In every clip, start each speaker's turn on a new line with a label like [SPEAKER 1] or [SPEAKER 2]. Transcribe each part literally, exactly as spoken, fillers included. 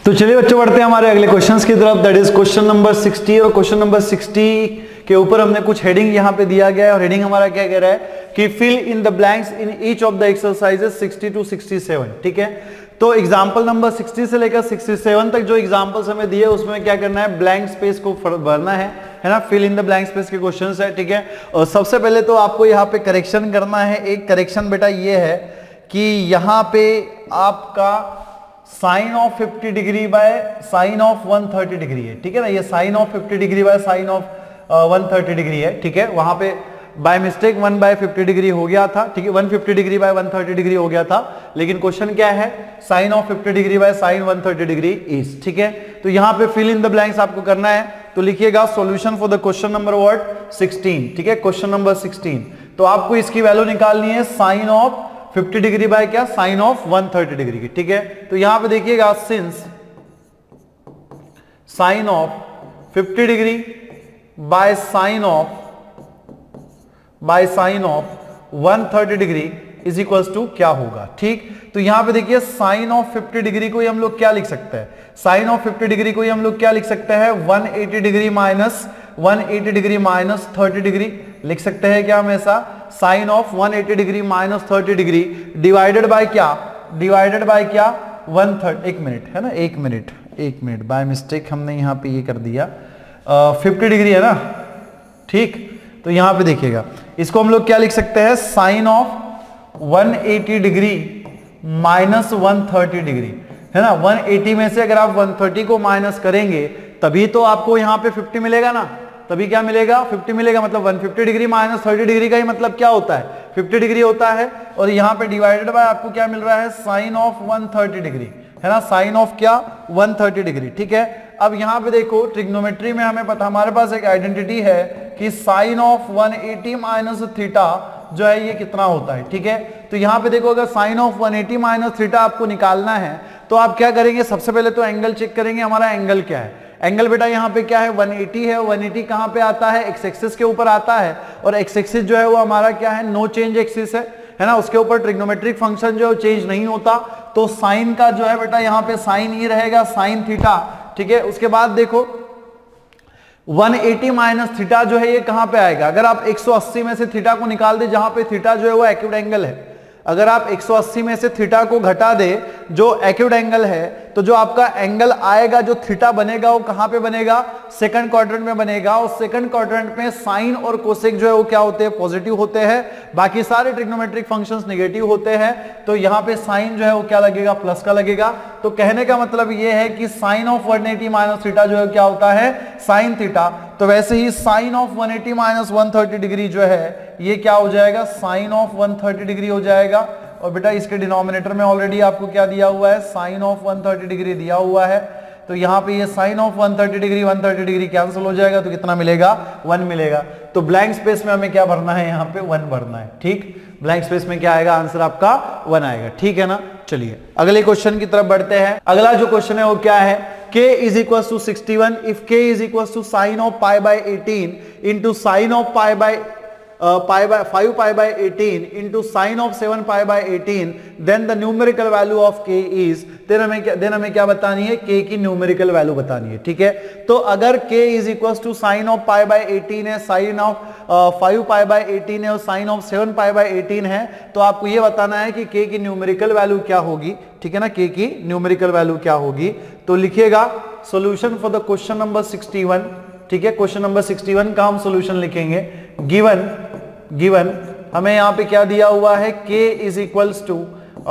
[SPEAKER 1] तो चलिए बच्चों बढ़ते हैं हमारे अगले क्वेश्चंस की तरफ, that is question number sixty. और क्वेश्चन नंबर सिक्सटी के ऊपर हमने कुछ हेडिंग यहाँ पे दिया गया है और हेडिंग हमारा क्या कह रहा है कि fill in the blanks in each of the exercises sixty to sixty seven. ठीक है, तो एग्जांपल नंबर सिक्सटी से लेकर सिक्सटी सेवन तक जो एग्जांपल्स हमें दिए उसमें क्या करना है, ब्लैंक स्पेस को भरना है, है ना, fill in the blank space के क्वेश्चंस है। ठीक है, और सबसे पहले तो आपको यहाँ पे करेक्शन करना है। एक करेक्शन बेटा ये है कि यहाँ पे आपका sine of fifty degree by sine of one thirty degree है। ठीक है ना, ये sine of fifty degree by sine of one thirty degree है। ठीक है, वहां पे by mistake one by fifty degree हो गया था। ठीक है, one fifty degree by one thirty degree हो गया था, लेकिन क्वेश्चन क्या है, sine of fifty degree by sine one thirty degree is. ठीक है, तो यहाँ पे फिल इन द ब्लैंक्स आपको करना है, तो लिखिएगा solution for the question number what sixteen. ठीक है, क्वेश्चन नंबर सिक्सटीन, तो आपको इसकी वैल्यू निकालनी है sine of fifty degree by क्या, sine of one thirty degree की। ठीक है, तो यहां पे देखिएगा since sine of fifty degree by sine of by sine of one thirty degree is equals to क्या होगा। ठीक, तो यहां पे देखिए साइन ऑफ फिफ्टी डिग्री को हम लोग क्या लिख सकते हैं, साइन ऑफ फिफ्टी डिग्री को हम लोग क्या लिख सकते हैं, one eighty degree minus one eighty degree minus thirty degree लिख सकते हैं क्या हम ऐसा, sine of one eighty degree minus thirty degree divided by क्या, डिवाइडेड बाय क्या वन थर्टी, एक मिनट है ना, एक मिनट एक मिनट बाय मिस्टेक हमने यहाँ पे ये कर दिया, फिफ्टी डिग्री है ना। ठीक, तो यहाँ पे देखिएगा इसको हम लोग क्या लिख सकते हैं, sine of one eighty degree minus one thirty degree, है ना। वन एटी में से अगर आप वन थर्टी को माइनस करेंगे तभी तो आपको यहाँ पे फिफ्टी मिलेगा ना, तभी क्या मिलेगा, फिफ्टी मिलेगा। मतलब one fifty degree minus thirty degree का ही मतलब क्या होता है, फिफ्टी डिग्री होता है। और यहाँ पे डिवाइडेड बाय आपको क्या मिल रहा है, sine of one thirty degree, है ना, साइन ऑफ क्या वन थर्टी डिग्री। ठीक है, अब यहाँ पे देखो ट्रिग्नोमेट्री में हमें पता, हमारे पास एक आइडेंटिटी है कि sine of one eighty minus theta जो है ये कितना होता है। ठीक है, तो यहाँ पे देखो अगर sine of one eighty minus theta आपको निकालना है तो आप क्या करेंगे, सबसे पहले तो एंगल चेक करेंगे, हमारा एंगल क्या है। एंगल बेटा यहाँ पे क्या है, वन एटी है। वन एटी कहाँ पे आता है, एक्स एक्सिस के ऊपर आता है, और एक्स एक्सिस जो है वो हमारा क्या है, नो चेंज एक्सिस है, है ना। उसके ऊपर ट्रिग्नोमेट्रिक फंक्शन जो है चेंज नहीं होता, तो साइन का जो है बेटा यहाँ पे साइन ही रहेगा, साइन थीटा। ठीक है, उसके बाद देखो वन एटी माइनस थीटा जो है ये कहां पे आएगा, अगर आप एक सौ अस्सी में से थीटा को निकाल दे, जहां पे थीटा जो है वो एक्यूट एंगल है, अगर आप एक सौ अस्सी में से थीटा को घटा दे जो एक्यूट एंगल है, तो जो आपका एंगल आएगा, जो थीटा बनेगा वो कहां पे बनेगा, सेकंड क्वाड्रेंट में बनेगा। और सेकंड क्वाड्रेंट में साइन और कोसेक जो है वो क्या होते हैं, पॉजिटिव होते हैं, बाकी सारे ट्रिग्नोमेट्रिक फंक्शंस नेगेटिव होते हैं। तो यहाँ पे साइन जो है वो क्या लगेगा, प्लस का लगेगा। तो कहने का मतलब ये है कि sine of one eighty minus theta जो है क्या होता है, साइन थीटा। तो वैसे ही sine of one eighty minus one thirty degree जो है ये क्या हो जाएगा, sine of one thirty degree हो जाएगा। और बेटा इसके डिनोमिनेटर में ऑलरेडी आपको क्या दिया हुआ है, sine of one thirty degree दिया हुआ है। तो यहाँ पे ये sine of one thirty degree one thirty degree cancel हो जाएगा, तो कितना मिलेगा, वन मिलेगा। तो ब्लैंक स्पेस में हमें क्या भरना है, यहाँ पे वन भरना है। ठीक, ब्लैंक स्पेस में क्या आएगा, आंसर आपका वन आएगा। ठीक है ना, चलिए अगले क्वेश्चन की तरफ बढ़ते हैं। अगला जो क्वेश्चन है वो क्या है, k is equals to sixty one if k is equals to sin of pi by eighteen into sin of pi by uh, pi by five pi by eighteen into sin of seven pi by eighteen, then the numerical value of k is, then हमें क्या then हमें क्या बतानी है, k की numerical value बतानी है। ठीक है, तो अगर k is equals to sin of pi by eighteen है, sin of five pi by eighteen है और sin of seven pi by eighteen है, तो आपको ये बताना है कि k की न्यूमेरिकल वैल्यू क्या होगी। ठीक है ना, k की न्यूमेरिकल वैल्यू क्या होगी। तो लिखिएगा solution for the question number sixty one. ठीक है, क्वेश्चन नंबर सिक्सटी वन का हम सॉल्यूशन लिखेंगे। गिवन गिवन हमें यहाँ पे क्या दिया हुआ है, k is equals to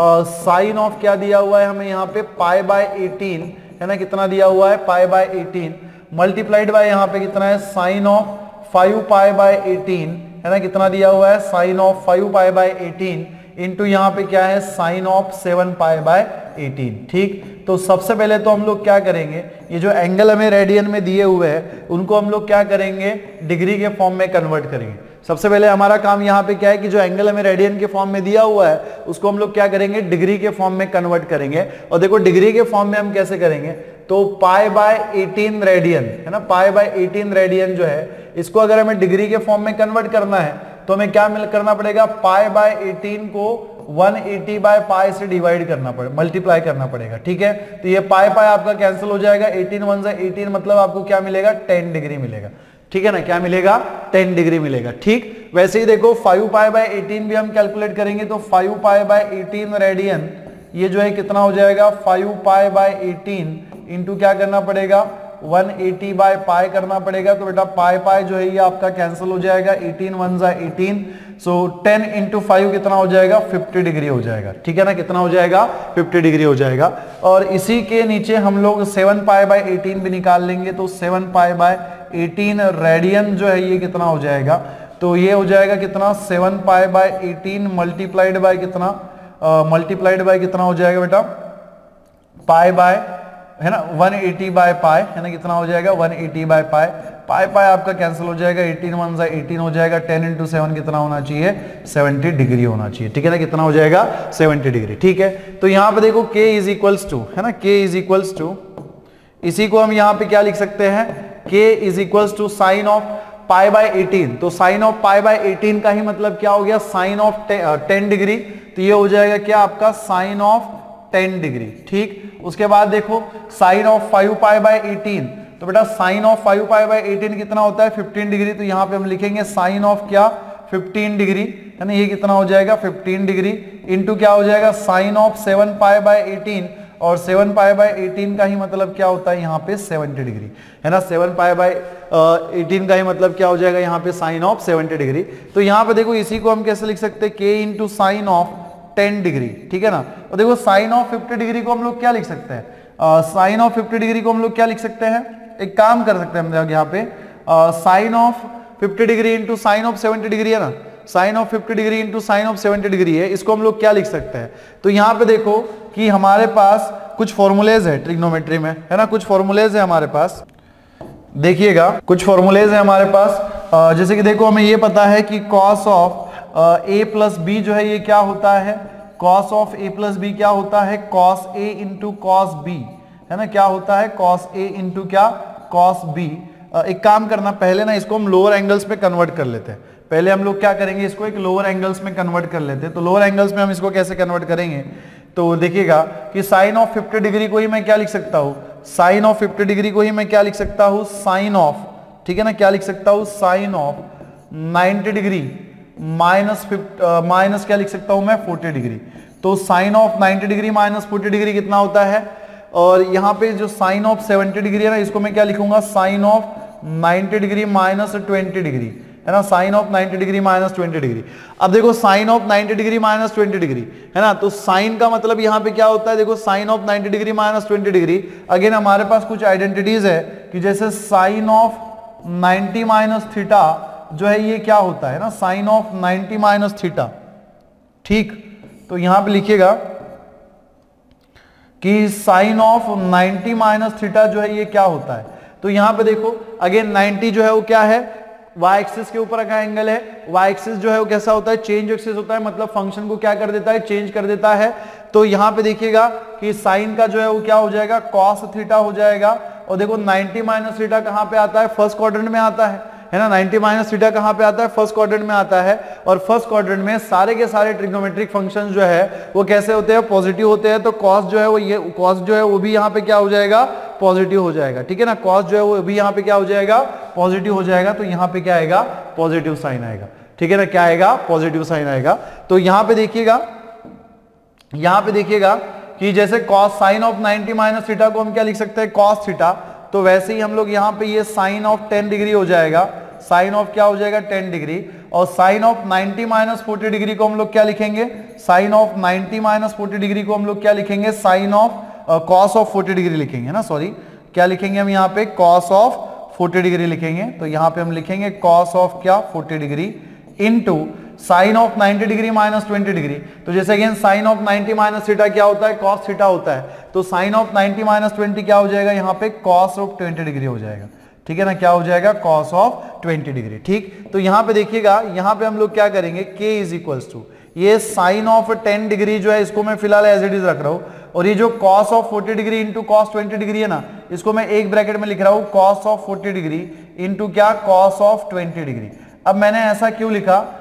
[SPEAKER 1] sine of क्या दिया हुआ है हमें यहाँ पे पाई बाय एटीन, है ना, कितना दिया हुआ है, pi by eighteen, multiplied by यहाँ पे कितना है, sine of five pi by eighteen, है ना, कितना दिया हुआ है, sine of five pi by eighteen into यहाँ पे क्या है, sine of seven pi by eighteen. ठीक, तो सबसे पहले तो हम लोग क्या करेंगे, ये जो एंगल हमें रेडियन में दिए हुए हैं उनको हम लोग क्या करेंगे, डिग्री के फॉर्म में कन्वर्ट करेंगे। सबसे पहले हमारा काम यहाँ पे क्या है कि जो एंगल हमें रेडियन के फॉर्म में दिया हुआ है उसको हम लोग क्या करेंगे, डिग्री के फॉर्म में कन्वर्ट करेंगे। और देखो डिग्री के फॉर्म में हम कैसे करेंगे, तो पाई बाय एटीन रेडियन, है ना, पाई बाय एटीन रेडियन जो है इसको अगर हमें डिग्री के फॉर्म में कन्वर्ट करना है तो हमें क्या मिल करना पड़ेगा, पाई बाय एटीन को वन एटी बाय पाई से डिवाइड करना पड़ेगा, मल्टीप्लाई करना पड़ेगा। ठीक है, तो ये पाई पाई आपका कैंसिल हो जाएगा, एटीन वन से एटीन मतलब आपको क्या मिलेगा, टेन डिग्री मिलेगा। ठीक है ना, क्या मिलेगा, टेन डिग्री मिलेगा। ठीक, वैसे ही देखो फाइव पाई बाय एटीन भी हम कैलकुलेट करेंगे तो five pi by eighteen radian ये जो है कितना हो जाएगा, five pi by eighteen into क्या करना पड़ेगा, वन एटी बाय पाई करना पड़ेगा। तो बेटा पाई पाई जो है ये आपका कैंसिल हो जाएगा, एटीन वन जा eighteen, so ten into five कितना हो जाएगा, फिफ्टी डिग्री हो जाएगा। ठीक है ना, कितना हो जाएगा, फिफ्टी डिग्री हो जाएगा। और इसी के नीचे हम लोग सेवन पाई बाय एटीन भी निकाल लेंगे, तो seven pi by eighteen radian जो है ये कितना हो जाएगा, तो ये हो जाएगा कितना, seven pi by eighteen multiplied by कितना, मल्टीप्लाइड बाय कितना हो जाएगा बेटा, पाई बाय है ना वन एटी बाय पाई, है ना, कितना हो जाएगा, one eighty by pi, pi pi आपका कैंसिल हो जाएगा, एटीन वन जा एटीन हो जाएगा, टेन इंटू सेवन कितना होना चाहिए, सेवेंटी डिग्री होना चाहिए। ठीक है ना, कितना हो जाएगा, सेवेंटी डिग्री। ठीक है, तो यहाँ पे देखो k इज इक्वल्स टू, है ना, k इज इक्वल्स टू, इसी को हम यहाँ पे क्या लिख सकते हैं, k is equals to sine of pi by eighteen, तो sine of pi by eighteen का ही मतलब क्या हो गया, साइन ऑफ टेन डिग्री, तो ये हो जाएगा क्या आपका, साइन ऑफ टेन डिग्री। ठीक, उसके बाद देखो sine of five pi by eighteen, तो बेटा sine of five pi by eighteen कितना होता है, फिफ्टीन डिग्री, तो यहाँ पे हम लिखेंगे साइन ऑफ क्या, फिफ्टीन डिग्री, है ना, ये कितना हो जाएगा, फिफ्टीन डिग्री इंटू क्या हो जाएगा, sine of seven pi by eighteen, और सेवन पाई बाय एटीन का ही मतलब क्या होता है यहाँ पे सेवेंटी डिग्री, है ना, सेवन पाई बाय एटीन का ही मतलब क्या हो जाएगा यहाँ पे साइन ऑफ सेवेंटी डिग्री। तो यहाँ पे देखो इसी को हम कैसे लिख सकते हैं, k into sine of ten degree. ठीक है ना, और देखो साइन ऑफ फिफ्टी डिग्री को हम लोग क्या लिख सकते हैं, साइन ऑफ फिफ्टी डिग्री को हम लोग क्या लिख सकते हैं, एक काम कर सकते हैं हम लोग यहाँ पे, sine of fifty degree into sine of seventy degree है ना, sine of fifty degree into sine of seventy degree है, इसको हम लोग क्या लिख सकते हैं। तो यहाँ पे देखो कि हमारे पास कुछ फॉर्मूलेज है ट्रिग्नोमेट्री में, है ना, कुछ फॉर्मूलेज है हमारे पास, देखिएगा कुछ फॉर्मूलेज है हमारे पास। जैसे कि देखो हमें ये पता है कि cos of A plus B जो है ये क्या होता है, cos of A plus B क्या होता है, cos A into cos B, है ना, क्या होता है, कॉस ए इंटू क्या, कॉस बी। एक काम करना, पहले ना इसको हम लोअर एंगल्स में कन्वर्ट कर लेते हैं, पहले हम लोग क्या करेंगे, इसको एक लोअर एंगल्स में कन्वर्ट कर लेते हैं। तो लोअर एंगल्स में हम इसको कैसे कन्वर्ट करेंगे, तो देखिएगा कि साइन ऑफ फिफ्टी डिग्री को ही मैं क्या लिख सकता हूँ, साइन ऑफ फिफ्टी डिग्री को ही मैं क्या लिख सकता हूँ, साइन ऑफ, ठीक है ना, क्या लिख सकता हूँ, sine of ninety degree minus minus क्या लिख सकता हूं मैं, फोर्टी डिग्री। तो sine of ninety degree minus forty degree कितना होता है, और यहाँ पे जो साइन ऑफ सेवेंटी डिग्री है ना, इसको मैं क्या लिखूंगा, sine of ninety degree minus twenty degree, है ना, sine of ninety degree minus twenty degree. अब देखो sine of ninety degree minus twenty degree, है ना, तो साइन का मतलब यहाँ पे क्या होता है, देखो sine of ninety degree minus twenty degree, again हमारे पास कुछ आइडेंटिटीज है कि जैसे sine of ninety minus theta जो है ये क्या होता है ना, sine of ninety minus theta. ठीक, तो यहां पे लिखिएगा कि sine of ninety minus theta जो है ये क्या होता है। तो यहां पे देखो अगेन नाइंटी जो है वो क्या है, वाई एक्सिस के ऊपर का एंगल है, वाई एक्सिस जो है वो कैसा होता है, चेंज एक्सिस होता है, मतलब फंक्शन को क्या कर देता है, चेंज कर देता है। तो यहां पे देखिएगा कि साइन का जो है वो क्या हो जाएगा, कॉस थीटा हो जाएगा। और देखो नाइंटी माइनस थीटा कहां पे आता है, फर्स्ट क्वाड्रेंट में आता है, है ना, नाइंटी माइनस थीटा कहां पे आता है, फर्स्ट क्वाड्रेंट में आता है। और फर्स्ट क्वाड्रेंट में सारे के सारे ट्रिग्नोमेट्रिक फंक्शंस जो है वो कैसे होते हैं, पॉजिटिव होते हैं। तो कॉस जो है वो ये कॉस जो है वो भी यहाँ पे क्या हो जाएगा, पॉजिटिव हो जाएगा। ठीक है ना, कॉस जो है वो भी यहाँ पे क्या हो जाएगा, पॉजिटिव हो जाएगा। तो यहाँ पे क्या आएगा, पॉजिटिव साइन आएगा। ठीक है ना, क्या आएगा, पॉजिटिव साइन आएगा। तो यहाँ पे देखिएगा, यहाँ पे देखिएगा कि जैसे cos sine of ninety minus theta को हम क्या लिख सकते हैं, कॉस थीटा। तो वैसे ही हम लोग यहाँ पे ये साइन ऑफ टेन डिग्री हो जाएगा, साइन ऑफ क्या हो जाएगा, टेन डिग्री। और sine of ninety minus forty degree को हम लोग क्या लिखेंगे, sine of ninety minus forty degree को हम लोग क्या लिखेंगे, sine of cos of forty degree लिखेंगे ना, सॉरी क्या लिखेंगे हम यहाँ पे, कॉस ऑफ फोर्टी डिग्री लिखेंगे। तो यहाँ पे हम लिखेंगे कॉस ऑफ क्या, forty degree into sine of ninety degree minus twenty degree. तो जैसे again sine of ninety minus theta क्या होता है, कॉस थीटा होता है। तो sine of ninety minus twenty क्या हो जाएगा, यहाँ पे कॉस ऑफ ट्वेंटी डिग्री हो जाएगा। ठीक है ना, क्या हो जाएगा, कॉस ऑफ ट्वेंटी डिग्री। ठीक, तो यहाँ पे देखिएगा, यहाँ पे हम लोग क्या करेंगे, k इज इक्वल्स टू ये साइन ऑफ टेन डिग्री जो है इसको मैं फिलहाल एज इट इज रख रहा हूँ, और ये जो cos of forty degree into cos twenty degree है ना, इसको मैं एक ब्रैकेट में लिख रहा हूँ, cos of forty degree into क्या, कॉस ऑफ ट्वेंटी डिग्री। अब मैंने ऐसा क्यों लिखा,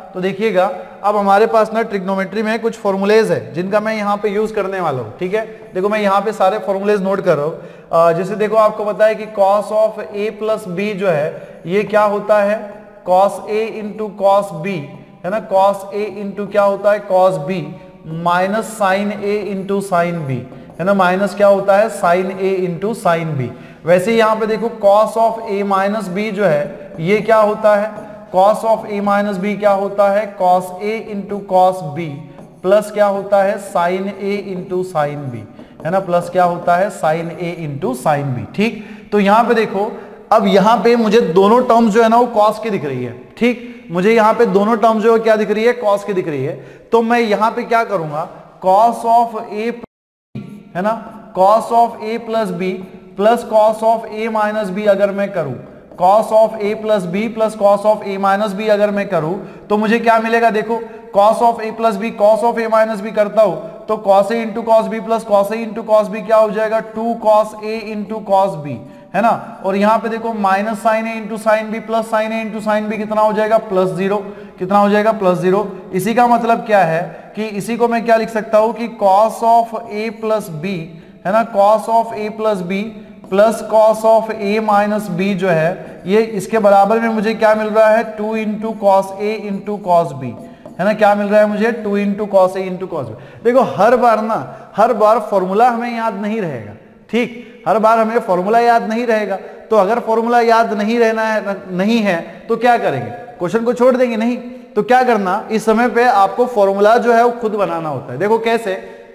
[SPEAKER 1] तो देखिएगा अब हमारे पास ना ट्रिग्नोमेट्री में कुछ फॉर्मूलेज है जिनका मैं यहाँ पे यूज करने वाला हूँ। ठीक है, देखो मैं यहाँ पे सारे फॉर्मूलेज नोट कर रहा हूँ। जैसे देखो आपको पता है कि cos of A plus B जो है ये क्या होता है, cos A into cos B है ना, कॉस ए इंटू क्या होता है cos B minus sine A into sine B है ना, माइनस क्या होता है sine A into sine B. वैसे यहाँ पे देखो cos of A minus B जो है ये क्या होता है, cos of A minus B क्या होता है cos A into cos B plus क्या होता है sine A into sine B है ना, प्लस क्या होता है sine A into sine B. ठीक, तो यहाँ पे देखो अब यहाँ पे मुझे दोनों टर्म्स जो है ना वो कॉस की दिख रही है। ठीक, मुझे यहाँ पे दोनों टर्म्स जो है क्या दिख रही है कॉस की दिख रही है। तो मैं यहाँ पे क्या करूंगा, कॉस ऑफ ए है ना, cos of A plus B plus cos of A minus B अगर मैं करूं, cos of A plus B plus cos of A minus B अगर मैं करूं तो मुझे क्या मिलेगा, देखो cos of A plus B cos of A minus B करता हूं तो cos A into cos B plus cos A into cos B क्या हो जाएगा two cos A into cos B है ना, और यहां पे देखो minus sine A into sine B plus sine A into sine B कितना हो जाएगा प्लस जीरो, कितना हो जाएगा प्लस जीरो। इसी का मतलब क्या है कि इसी को मैं क्या लिख सकता हूं कि cos of A plus B है ना, cos of A plus B plus cos of A minus B जो है ये इसके बराबर में मुझे क्या मिल रहा है two into cos A into cos B है ना, क्या मिल रहा है मुझे two into cos A into cos B. देखो हर बार ना हर बार फॉर्मूला हमें याद नहीं रहेगा। ठीक, हर बार हमें फॉर्मूला याद नहीं रहेगा, तो अगर फॉर्मूला याद नहीं रहना है नहीं है तो क्या करेंगे, क्वेश्चन को छोड़ देंगे। नहीं तो क्या करना, इस समय पे आपको फॉर्मूला जो है वो खुद बनाना होता है। देखो कैसे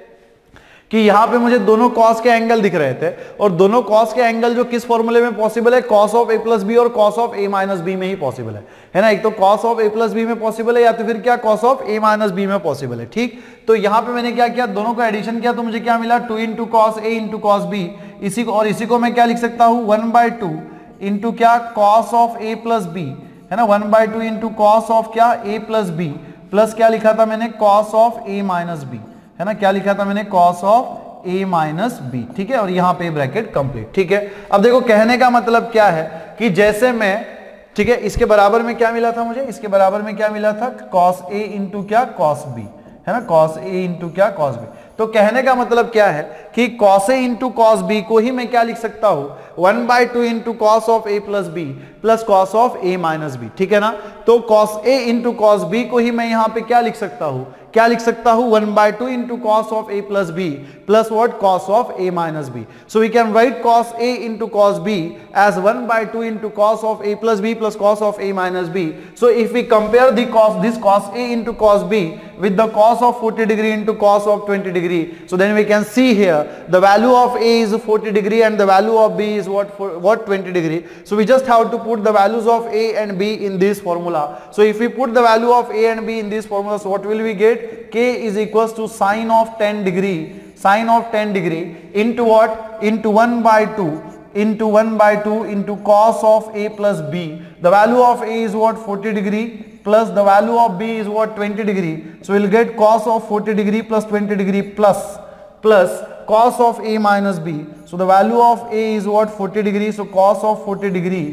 [SPEAKER 1] कि यहां पे मुझे दोनों कॉस के एंगल दिख रहे थे और दोनों कॉस के एंगल जो किस फॉर्मूले में पॉसिबल है, cos of A plus B और cos of A minus B में ही पॉसिबल है है ना। एक तो cos of A plus B में पॉसिबल है या तो फिर क्या cos of A minus B में पॉसिबल है। ठीक, तो यहां पे मैंने क्या किया, दोनों का एडिशन किया तो मुझे क्या मिला two into cos A into cos B. इसी को और इसी को मैं क्या लिख सकता हूं वन बाय टू इंटू क्या cos of A plus B है ना, one by two into cos of क्या ए प्लस बी प्लस क्या लिखा था मैंने cos of A minus B है ना, क्या लिखा था मैंने cos of A minus B. ठीक है, और यहां पे ब्रैकेट कंप्लीट। ठीक है, अब देखो कहने का मतलब क्या है कि जैसे मैं ठीक है इसके बराबर में क्या मिला था मुझे, इसके बराबर में क्या मिला था कॉस ए इंटू क्या कॉस बी है ना, कॉस ए इंटू क्या कॉस बी। तो कहने का मतलब क्या है कि cos A into cos B को ही मैं क्या लिख सकता हूं one by two into cos of A plus B plus cos of A minus B. ठीक है ना, तो cos A into cos B को ही मैं यहां पे क्या लिख सकता हूं, क्या लिख सकता हूं one by two into cos of A plus B plus what cos of A minus B. So we can write cos A into cos B as one by two into cos of A plus B plus cos of A minus B. So if we compare the cos this cos A into cos B with the cos of forty degree into cos of twenty degree, so then we can see here the value of A is forty degree and the value of B is what for what twenty degree. So we just have to put the values of A and B in this formula. So if we put the value of A and B in this formula, so what will we get? K is equals to sine of ten degree, sine of ten degree into what, into one by two into one by two into cos of A plus B. The value of A is what, forty degree plus the value of B is what, twenty degree. So we'll get cos of forty degree plus twenty degree plus plus cos of A minus B. So the value of A is what, forty degree. So cos of forty degree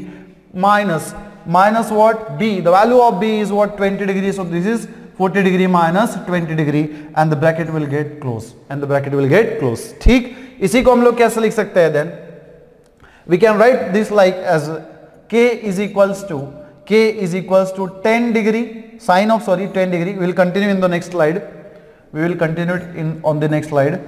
[SPEAKER 1] minus minus what, B. The value of B is what, twenty degree. So this is forty degree minus twenty degree and the bracket will get close and the bracket will get close. ठीक, इसी को हम लोग कैसे लिख सकते हैं then? We can write this like as K is equals to K is equals to ten degree sine of sorry ten degree. We will continue in the next slide. We will continue it in on the next slide.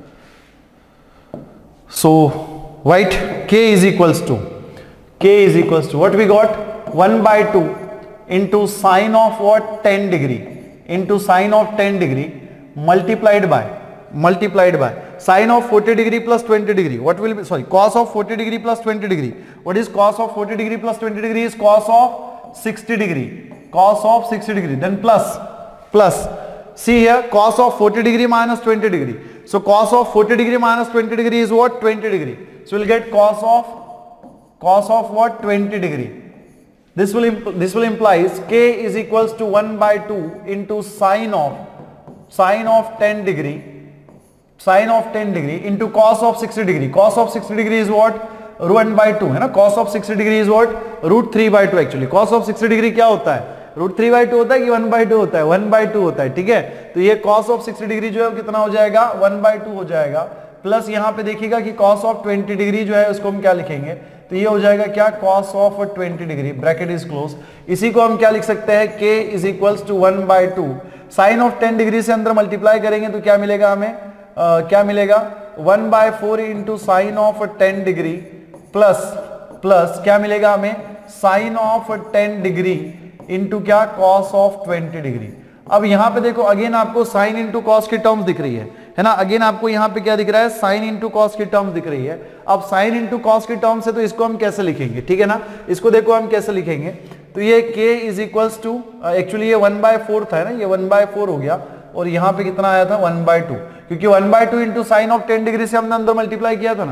[SPEAKER 1] So write K is equals to K is equals to what we got, one by two into sine of what, ten degree into sine of ten degree multiplied by multiplied by sine of forty degree plus twenty degree. What will be, sorry, cos of forty degree plus twenty degree. What is cos of forty degree plus twenty degree? Is cos of sixty degree, cos of sixty degree. Then plus plus see here cos of forty degree minus twenty degree. So cos of forty degree minus twenty degree is what, twenty degree. So we'll get cos of cos of what, twenty degree. This will this will implies K is equals to one by two into sine of sine of ten degree sine of ten degree into cos of sixty degree. Cos of sixty degree is what, one by two है ना, cos of sixty degree is what, root three by two actually. Cos of sixty degree क्या होता है, root three by two होता है कि one by to होता है, वन बाई टू होता है, ठीक है। तो ये कॉस ऑफ सिक्सटी डिग्री जो है कितना हो जाएगा, वन बाई टू हो जाएगा, प्लस यहाँ पे देखिएगा कि कॉस ऑफ ट्वेंटी डिग्री जो है उसको हम क्या लिखेंगे, तो ये हो जाएगा क्या, cos of twenty degree, bracket is close. इसी को हम क्या लिख सकते हैं, k is equals to one by two, sine of ten degree से अंदर मल्टीप्लाई करेंगे तो क्या मिलेगा हमें, आ, क्या मिलेगा, one by four into sine of ten degree plus plus क्या मिलेगा हमें, sine of ten degree into क्या, कॉस ऑफ ट्वेंटी डिग्री। अब यहां पे देखो अगेन आपको साइन इंटू कॉस की टर्म्स दिख रही है, है ना, अगेन आपको यहाँ पे क्या दिख रहा है, साइन इंटू कॉस की टर्म दिख रही है। अब साइन इंटू कॉस की टर्म से तो इसको हम कैसे लिखेंगे, ठीक है ना, इसको देखो हम कैसे लिखेंगे, तो ये k is equals to, actually ये वन बाय फोर था ना, ये वन बाय फोर हो गया, और यहाँ पे कितना आया था, वन बाय टू, क्योंकि one by two into sine of ten degree से हमने अंदर मल्टीप्लाई किया था ना।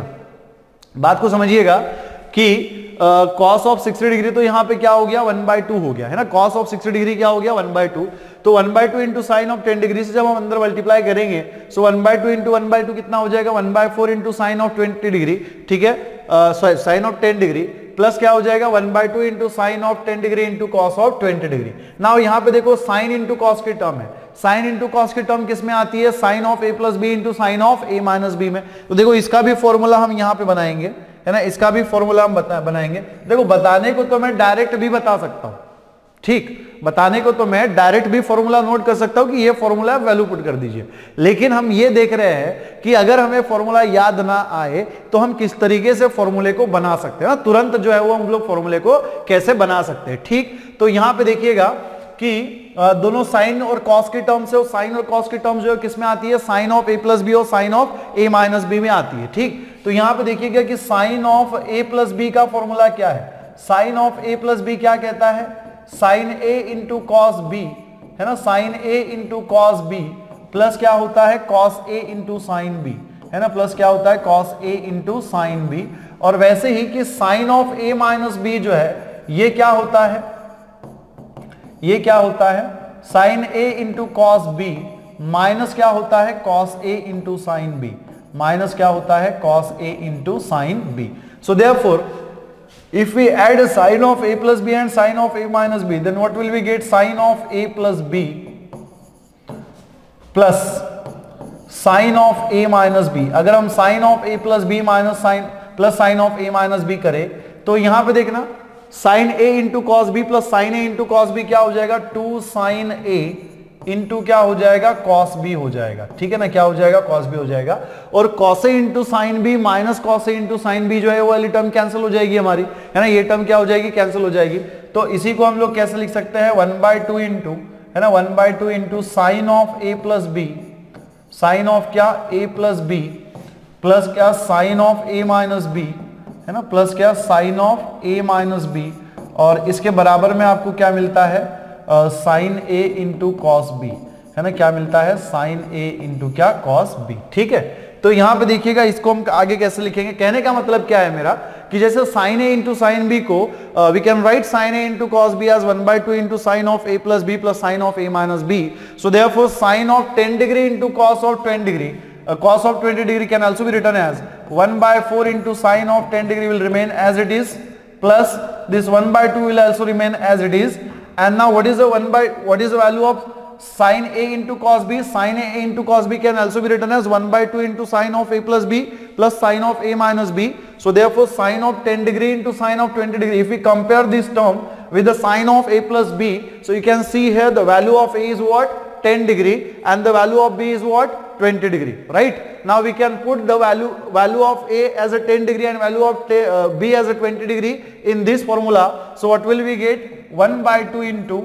[SPEAKER 1] बात को समझिएगा कि कॉस ऑफ सिक्सटी डिग्री तो यहाँ पे क्या हो गया, वन बाय टू हो गया, है ना, कॉस ऑफ सिक्सटी डिग्री क्या हो गया, वन बाय टू, तो one by two into sine of ten degree से जब हम अंदर मल्टीप्लाई करेंगे, so one by two into one by two कितना हो जाएगा, one by four into sine of twenty degree, ठीक है, sine of ten degree, plus क्या हो जाएगा, one by two into sine of ten degree into cos of twenty degree. Now यहाँ पे देखो साइन इंटू कॉस की टर्म है, साइन इंटू कॉस की टर्म किस में आती है, sine of A plus B into sine of A minus B में। तो देखो इसका भी फॉर्मूला हम यहाँ पे बनाएंगे, है ना, इसका भी फॉर्मूला हम बता, बनाएंगे। देखो बताने को तो मैं डायरेक्ट भी बता सकता हूं, ठीक, बताने को तो मैं डायरेक्ट भी फॉर्मूला नोट कर सकता हूं कि ये फॉर्मूला वैल्यू पुट कर दीजिए, लेकिन हम ये देख रहे हैं कि अगर हमें फॉर्मूला याद ना आए तो हम किस तरीके से फॉर्मूले को बना सकते हैं ना, तुरंत जो है वो हम लोग फॉर्मूले को कैसे बना सकते हैं, ठीक। तो यहां पे देखिएगा कि दोनों साइन और कॉस की टर्म से, साइन और कॉस की टर्म जो है किस में आती है, sine of A plus B और sine of A minus B में आती है, ठीक। तो यहां पे देखिएगा कि sine of A plus B का फॉर्मूला क्या है, sine of A plus B क्या कहता है, sine A into cos B, है ना, sine A into cos B plus क्या होता है, cos A into sine B, है ना, प्लस क्या होता है, cos A into sine B. और वैसे ही कि sine of A minus B जो है ये क्या होता है, ये क्या होता है, sine A into cos B minus क्या होता है, cos A into sine B, minus क्या होता है, cos A into sine B. So therefore if we add sin of a plus b and sin of a minus b, then what will we get, sin of a plus b plus sin of a minus b। अगर हम sin of a plus b minus sin plus sin of a minus b करें तो यहां पे देखना sin a into cos b plus sin a into cos b क्या हो जाएगा, टू sin a इंटू क्या हो जाएगा, cos b हो जाएगा, ठीक है ना, क्या हो जाएगा, cos b हो जाएगा। और cos a into sine B minus cos a into sine B जो है वो वाली टर्म कैंसिल हो जाएगी हमारी, है ना, ये टर्म क्या हो जाएगी, कैंसिल हो जाएगी। तो इसी को हम लोग कैसे लिख सकते हैं, वन बाय टू इंटू, है ना, one by two into sine of A plus B, sine of क्या, ए प्लस बी प्लस क्या, sine of A minus B, है ना, प्लस क्या, sine of A minus B, और इसके बराबर में आपको क्या मिलता है, sine A into cos B, है ना, क्या मिलता है, साइन ए इंटू क्या, कॉस बी, ठीक है। तो यहां पे देखिएगा इसको हम आगे कैसे लिखेंगे, कहने का मतलब क्या है मेरा कि जैसे sine A into sine B को we can write sine A into cos B as one by two into sine of A plus B plus sine of A minus B. So therefore sine of ten degree into cos of twenty degree, cos of twenty degree can also be written as one by four into sine of ten degree will remain as it is, plus this one by two will also remain as it is. And now what is the one by, what is the value of sine a into cos b? Sine a into cos b can also be written as one by two into sine of a plus b plus sine of a minus b. So therefore sine of ten degree into sine of twenty degree, if we compare this term with the sine of a plus b, so you can see here the value of a is what, ten degree, and the value of b is what, twenty degree, right? Now we can put the value value of a as a ten degree and value of t, uh, b as a twenty degree in this formula. So what will we get, one by two into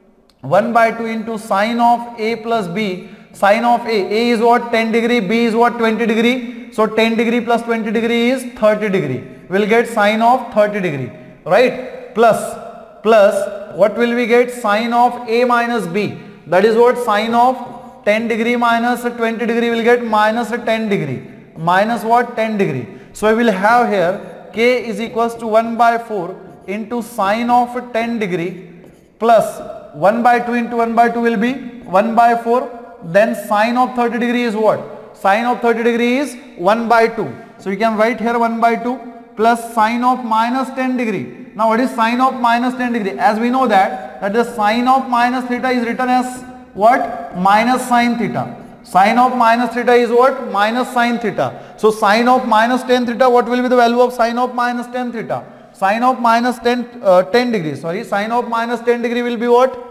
[SPEAKER 1] one by two into sine of a plus b, sine of a, a is what, ten degree, b is what, twenty degree. So ten degree plus twenty degree is thirty degree. We'll get sine of thirty degree, right? Plus plus what will we get, sine of a minus b, that is what, sine of ten degree minus twenty degree will get minus ten degree, minus what, ten degree. So I will have here k is equals to one by four into sine of ten degree plus one by two into one by two will be one by four, then sine of thirty degree is what, sine of thirty degree is one by two. So you can write here one by two plus sine of minus ten degree. Now what is sine of minus ten degree? As we know that that the sine of minus theta is written as what? Minus sine theta. Sine of minus theta is what? Minus sine theta. So sine of minus ten theta, what will be the value of sine of minus ten theta? Sine of minus ten, uh, ten degree, sorry, sine of minus ten degree will be what?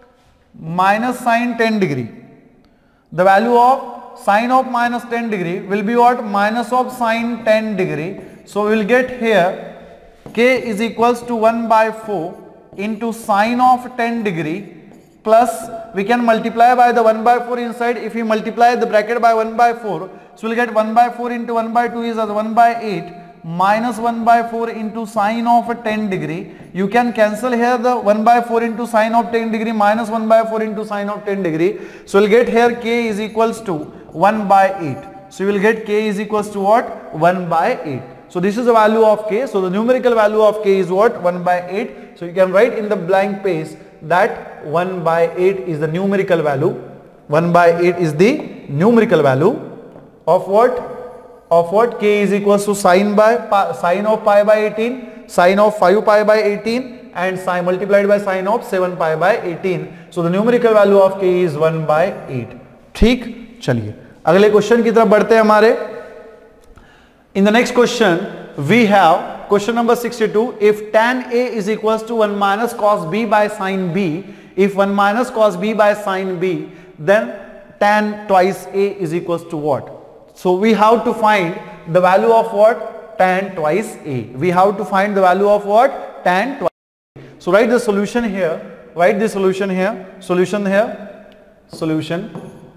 [SPEAKER 1] Minus sine ten degree. The value of sine of minus ten degree will be what? Minus of sine ten degree. So we will get here k is equals to one by four into sine of ten degree plus we can multiply by the one by four inside. If we multiply the bracket by one by four, so we will get one by four into one by two is as one by eight minus one by four into sine of ten degree. You can cancel here the one by four into sine of ten degree minus one by four into sine of ten degree. So we will get here k is equals to one by eight. So you will get k is equals to what? one by eight. So this is the value of k. So the numerical value of k is what? one by eight. So you can write in the blank page that one by eight is the numerical value. one by eight is the numerical value of what? Of what? K is equals to sine by pi, sine of pi by eighteen, sine of five pi by eighteen and sine multiplied by sine of seven pi by eighteen. So the numerical value of k is one by eight. ठीक, चलिए अगले question की तरफ बढ़ते हैं हमारे. In the next question we have question number sixty-two. If tan A is equals to one minus cos B by sin B, if one minus cos B by sin B, then tan twice A is equals to what? So we have to find the value of what? Tan twice A. We have to find the value of what? Tan twice A. So write the solution here. Write the solution here. Solution here. Solution.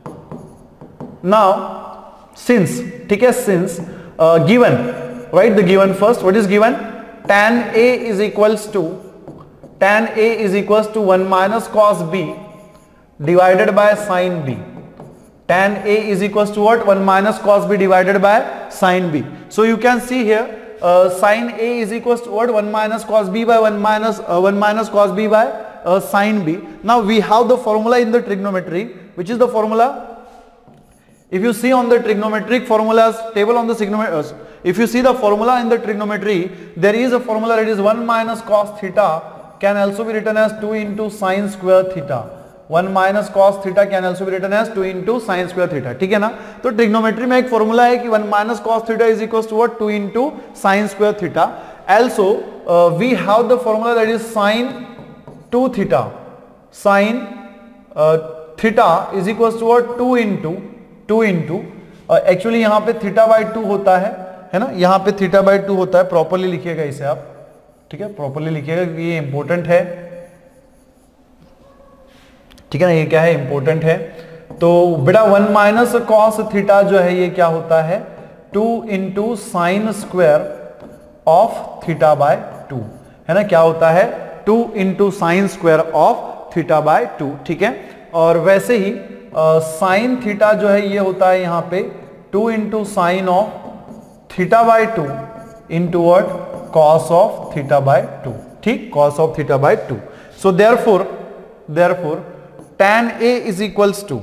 [SPEAKER 1] Now since, ठीक है, since uh, given, write the given first. What is given? Tan A is equals to tan A is equals to one minus cos B divided by sin B. Tan A is equals to what? one minus cos B divided by sin B. So you can see here uh, sin A is equals to what? one minus cos B by one minus uh, one minus cos B by uh, sin B. Now we have the formula in the trigonometry. Which is the formula? If you see on the trigonometric formulas table on the trigonometry, if you see the formula in the trigonometry, there is a formula that is one minus cos theta can also be written as two into sin square theta. one minus cos theta can also be written as two into sin square theta. ठीक है ना? तो trigonometry में एक formula है कि one minus cos theta is equals to what? two into sin square theta. Also uh, we have the formula that is sin two theta. Sin uh, theta is equals to what? two into two into actually यहाँ पे theta by two होता है, है ना? यहाँ पे theta by two होता है. प्रॉपरली लिखिएगा इसे आप, ठीक है, प्रॉपरली लिखिएगा क्योंकि ये इंपॉर्टेंट है, ठीक है ना? ये क्या है? इंपॉर्टेंट है. तो बेटा वन माइनस कॉस थीटा जो है ये क्या होता है? Two into sine square of theta by two, है ना? क्या होता है? Two into sine square of theta by two. ठीक है. और वैसे ही साइन uh, थीटा जो है ये होता है यहाँ पे two into sine of theta by two into what? Cos of theta by two. ठीक, cos of theta by two. So therefore therefore tan A is equals to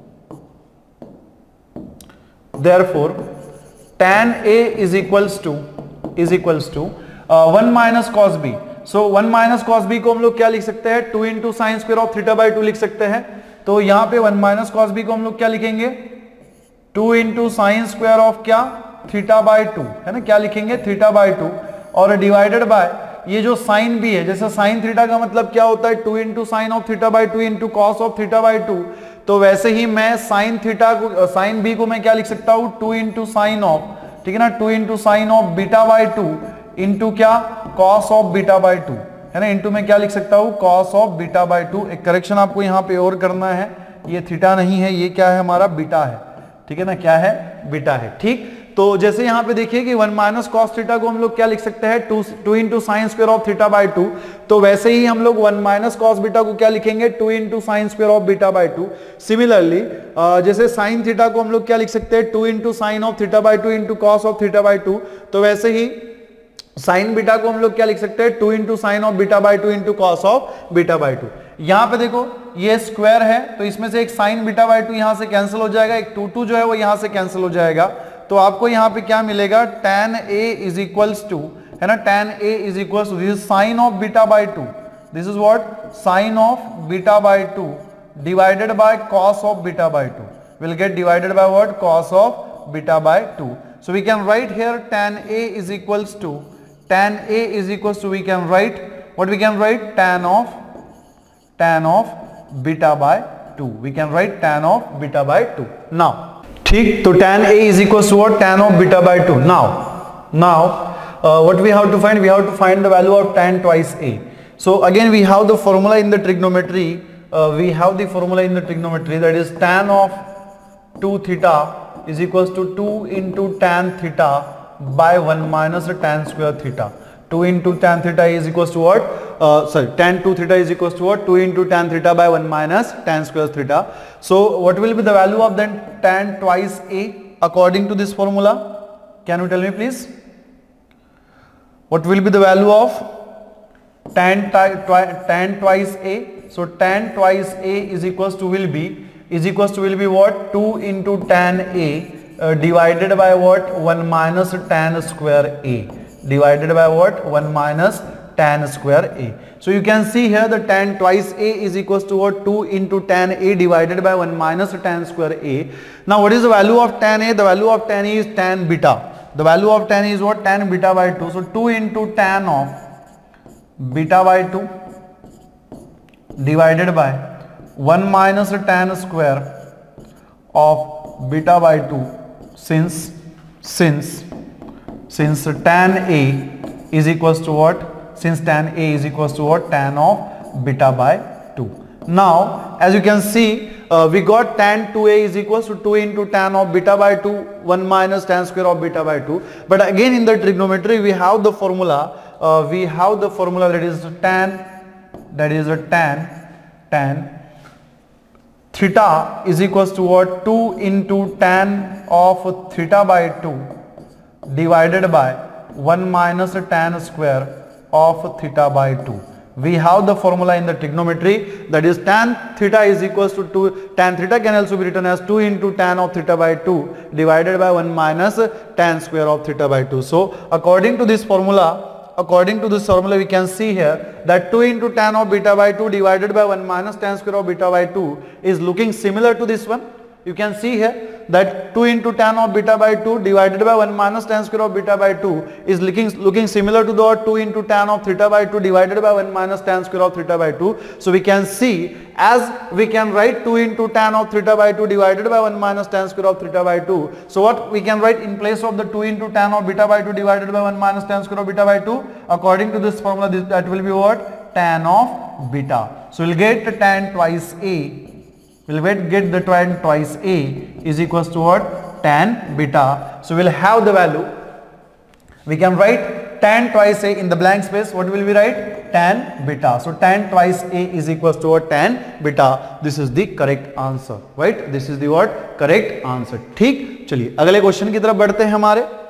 [SPEAKER 1] therefore tan A is equals to is equals to one minus cos B. So one minus cos B को हम लोग क्या लिख सकते हैं? Two into sine square of theta by two लिख सकते हैं. तो यहां पे वन माइनस कॉस बी को हम लोग क्या लिखेंगे? Two into sine square of क्या? थीटा बाय टू, है ना? क्या लिखेंगे? Theta by two. और डिवाइडेड बाय ये जो साइन बी है, जैसे साइन थीटा का मतलब क्या होता है? Two into sine of theta by two into cos of theta by two. तो वैसे ही मैं साइन थीटा को, साइन बी को मैं क्या लिख सकता हूं? टू इंटू साइन ऑफ, ठीक है ना? Two into sine of beta by two into क्या? Cos of beta by two, है ना? इंटू में क्या लिख सकता हूं? Cos of beta by two. एक करेक्शन आपको यहां पे और करना है, ये थीटा नहीं है, ये क्या है? हमारा बीटा है. ठीक है ना? क्या है? बीटा है. ठीक. तो जैसे यहां पे देखिए कि वन माइनस कॉस थीटा को हम लोग क्या लिख सकते हैं? Two two into sine square of theta by two. तो वैसे ही हम लोग वन माइनस कॉस बीटा को क्या लिखेंगे? Two into sine square of beta by two. Similarly जैसे साइन थीटा को हम लोग क्या लिख सकते हैं? Two into sine of theta by two into cos of theta by two. तो वैसे ही साइन बीटा को हम लोग क्या लिख सकते हैं? Two into sine of beta by two into cos of beta by two. यहां पे देखो ये स्क्वायर है तो इसमें से एक साइन बीटा बाय टू यहां से कैंसिल हो जाएगा, एक टू टू जो है वो यहां से कैंसिल हो जाएगा. तो आपको यहां पे क्या मिलेगा? tan A is equals to है ना, tan a is equals to this is sin of beta by two. This is what? Sin of beta by two divided by cos of beta by two. We'll get divided by what? Cos of beta by two. So we can write here tan a is equals to, tan a is equals to, we can write, what we can write? Tan of, tan of beta by two. We can write tan of beta by two. Now, ठीक, तो tan a is equals to what? Tan of beta by two. Now, now, uh, what we have to find? We have to find the value of tan twice a. So again we have the formula in the trigonometry, uh, we have the formula in the trigonometry, that is tan of two theta is equals to two into tan theta by one minus tan square theta. two into tan theta is equals to what? Uh, sorry, tan two theta is equals to what? two into tan theta by one minus tan square theta. So what will be the value of then tan twice a according to this formula? Can you tell me please? What will be the value of tan, twi tan twice a? So tan twice a is equals to will be is equals to will be what? two into tan a uh, divided by what? one minus tan square a divided by what? one minus tan square a. So you can see here the tan twice a is equals to what? two into tan a divided by one minus tan square a. Now what is the value of tan a? The value of tan a is tan beta. The value of tan is what? Tan beta by two. So two into tan of beta by two divided by one minus tan square of beta by two, since since since tan a is equals to what? Since tan a is equals to what? Tan of beta by two. Now as you can see, uh, we got tan two a is equals to two into tan of beta by two, one minus tan square of beta by two. But again in the trigonometry we have the formula, uh, we have the formula that is tan, that is a tan tan theta is equals to what? two into tan of theta by two divided by one minus tan square of theta by two. We have the formula in the trigonometry, that is tan theta is equals to two, tan theta can also be written as two into tan of theta by two divided by one minus tan square of theta by two. So according to this formula, according to this formula we can see here that two into tan of beta by two divided by one minus tan square of beta by two is looking similar to this one. You can see here that two into tan of beta by two divided by one minus tan square of beta by two is looking looking similar to the two into tan of theta by two divided by one minus tan square of theta by two. So we can see, as we can write two into tan of theta by two divided by one minus tan square of theta by two. So what we can write in place of the two into tan of beta by two divided by one minus tan square of beta by two, according to this formula, this, that will be what? Tan of beta. So we'll get tan twice a, we'll get, get the tan twice a is equals to what? Tan beta. So we'll have the value, we can write tan twice a in the blank space. What will we write? Tan beta. So tan twice a is equals to what? Tan beta. This is the correct answer, right? This is the what? Correct answer. ठीक, चलिए अगले question की तरफ बढ़ते हैं हमारे.